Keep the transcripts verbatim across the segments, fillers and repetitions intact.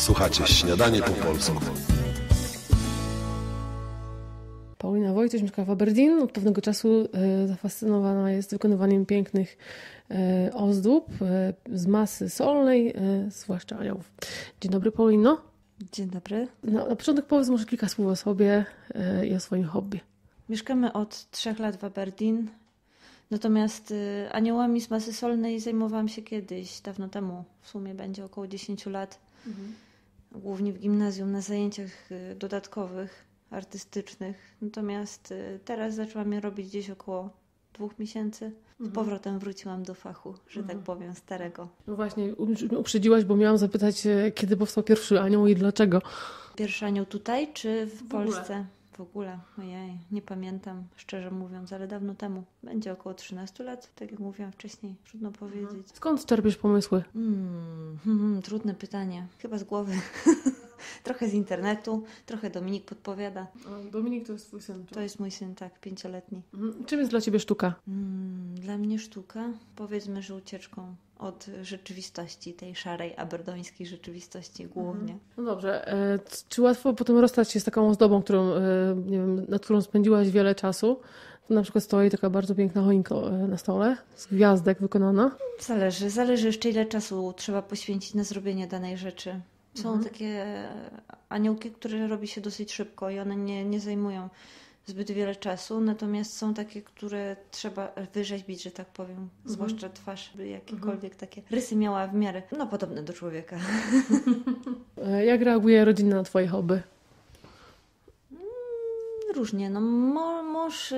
Słuchacie Śniadanie po polsku. Paulina Wojtuś mieszka w Aberdeen. Od pewnego czasu e, zafascynowana jest wykonywaniem pięknych e, ozdób e, z masy solnej, e, zwłaszcza aniołów. Dzień dobry, Paulino. Dzień dobry. No, na początek powiedz może kilka słów o sobie e, i o swoim hobby. Mieszkamy od trzech lat w Aberdeen. Natomiast y, aniołami z masy solnej zajmowałam się kiedyś, dawno temu. W sumie będzie około dziesięć lat. Mhm. Głównie w gimnazjum na zajęciach y, dodatkowych, artystycznych. Natomiast y, teraz zaczęłam je robić gdzieś około dwóch miesięcy. Mhm. Z powrotem wróciłam do fachu, że mhm. tak powiem, starego. No właśnie, uprzedziłaś, bo miałam zapytać, kiedy powstał pierwszy anioł i dlaczego. Pierwszy anioł tutaj czy w, w Polsce? Ogóle. W ogóle, ojej, nie pamiętam, szczerze mówiąc, ale dawno temu. Będzie około trzynaście lat, tak jak mówiłam wcześniej, trudno powiedzieć. Skąd czerpiesz pomysły? Hmm, hmm, trudne pytanie, chyba z głowy. Trochę z internetu, trochę Dominik podpowiada. A Dominik to jest twój syn? To jest mój syn, tak, pięcioletni. Mhm. Czym jest dla ciebie sztuka? Hmm, dla mnie sztuka, powiedzmy, że ucieczką od rzeczywistości, tej szarej, aberdońskiej rzeczywistości głównie. No dobrze. E, czy łatwo potem rozstać się z taką ozdobą, którą, e, nie wiem, nad którą spędziłaś wiele czasu? To na przykład stoi taka bardzo piękna choinka na stole, z gwiazdek wykonana. Zależy. Zależy jeszcze, ile czasu trzeba poświęcić na zrobienie danej rzeczy. Są mhm. takie aniołki, które robi się dosyć szybko i one nie, nie zajmują zbyt wiele czasu, natomiast są takie, które trzeba wyrzeźbić, że tak powiem, mhm. zwłaszcza twarz, by jakiekolwiek mhm. takie rysy miała w miarę, no podobne do człowieka. Jak reaguje rodzina na twoje hobby? Różnie, no mo, mąż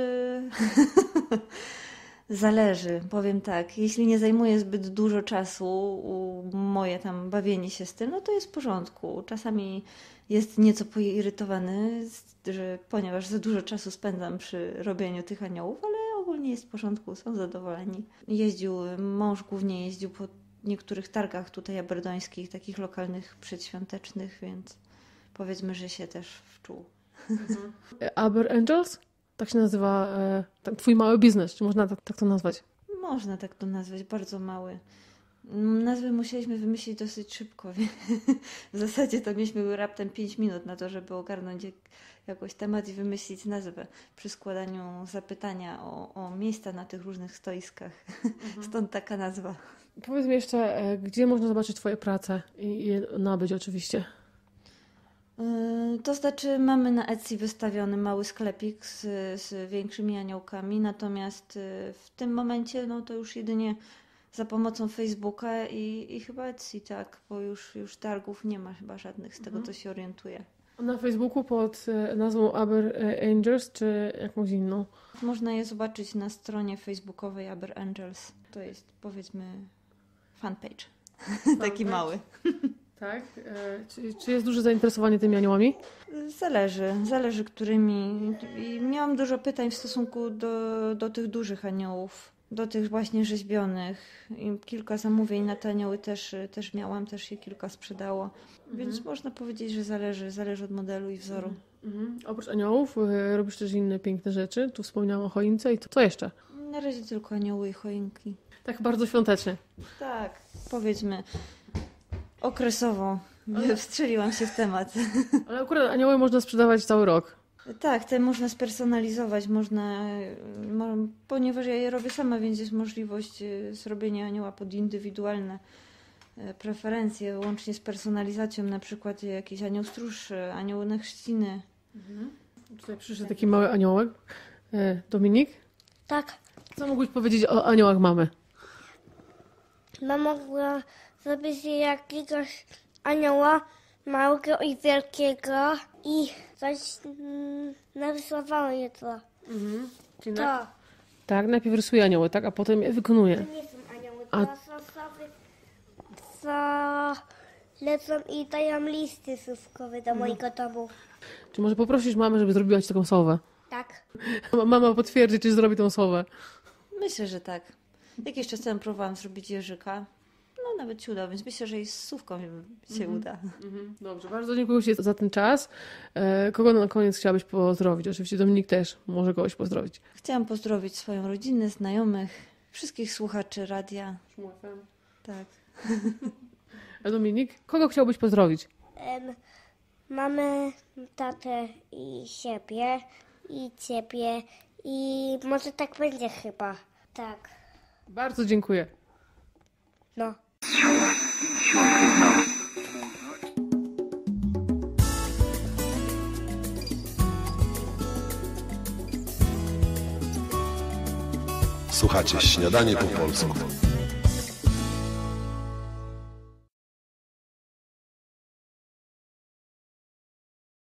zależy, powiem tak, jeśli nie zajmuje zbyt dużo czasu moje tam bawienie się z tym, no to jest w porządku. Czasami jest nieco poirytowany, że ponieważ za dużo czasu spędzam przy robieniu tych aniołów, ale ogólnie jest w porządku, są zadowoleni. Jeździł, mąż głównie jeździł po niektórych targach tutaj aberdońskich, takich lokalnych, przedświątecznych, więc powiedzmy, że się też wczuł. Mhm. Aber Angels? Tak się nazywa e, tak, twój mały biznes, czy można tak, tak to nazwać? Można tak to nazwać, bardzo mały. Nazwę musieliśmy wymyślić dosyć szybko. W zasadzie to mieliśmy raptem pięć minut na to, żeby ogarnąć jakoś temat i wymyślić nazwę przy składaniu zapytania o, o miejsca na tych różnych stoiskach. Mhm. Stąd taka nazwa. Powiedz mi jeszcze, e, gdzie można zobaczyć twoje prace i je nabyć oczywiście? To znaczy mamy na Etsy wystawiony mały sklepik z, z większymi aniołkami, natomiast w tym momencie no to już jedynie za pomocą Facebooka i, i chyba Etsy, tak, bo już, już targów nie ma chyba żadnych, z tego mhm. to się orientuję. Na Facebooku pod nazwą Aber Angels czy jakąś inną? Można je zobaczyć na stronie facebookowej Aber Angels. To jest, powiedzmy, fanpage. Fan Taki page? Mały. Tak? E, czy, czy jest duże zainteresowanie tymi aniołami? Zależy. Zależy którymi. I miałam dużo pytań w stosunku do, do tych dużych aniołów. Do tych właśnie rzeźbionych. I kilka zamówień na te anioły też, też miałam. Też się kilka sprzedało. Mhm. Więc można powiedzieć, że zależy. Zależy od modelu i wzoru. Mhm. Oprócz aniołów e, robisz też inne piękne rzeczy. Tu wspomniałam o choince i to, co jeszcze? Na razie tylko anioły i choinki. Tak bardzo świątecznie. Tak. Powiedzmy okresowo. Ale... Wstrzeliłam się w temat. Ale akurat anioły można sprzedawać cały rok. Tak, te można spersonalizować, można, mo, ponieważ ja je robię sama, więc jest możliwość zrobienia anioła pod indywidualne preferencje, łącznie z personalizacją, na przykład jakiś anioł stróż, anioł na chrzciny. Mhm. Tutaj przyszedł taki mały aniołek. Dominik? Tak. Co mógłbyś powiedzieć o aniołach mamy? Mama mogła zrobić jakiegoś anioła małego i wielkiego i coś mm, narysowała je to. Mhm. Czyli to. Na... Tak, najpierw rysuje anioły, tak? A potem je wykonuje. To nie są anioły, to A... są osoby, co lecą i dają listy słówkowe do mhm. mojego domu. Czy może poprosisz mamę, żeby zrobiła ci taką sowę? Tak. Mama potwierdzi, czy zrobi tą sowę. Myślę, że tak. Jakiś czas temu próbowałam zrobić jeżyka. No nawet się uda, więc myślę, że i z sówką się mm-hmm. uda. Mm-hmm. Dobrze, bardzo dziękuję Ci za ten czas. E, kogo na koniec chciałabyś pozdrowić? Oczywiście Dominik też może kogoś pozdrowić. Chciałam pozdrowić swoją rodzinę, znajomych, wszystkich słuchaczy radia. Szum F M. Tak. A Dominik, kogo chciałbyś pozdrowić? E, em, mamy tatę i siebie, i ciebie, i może tak będzie chyba. Tak, Bardzo dziękuję. no. Słuchacie Śniadanie po polsku.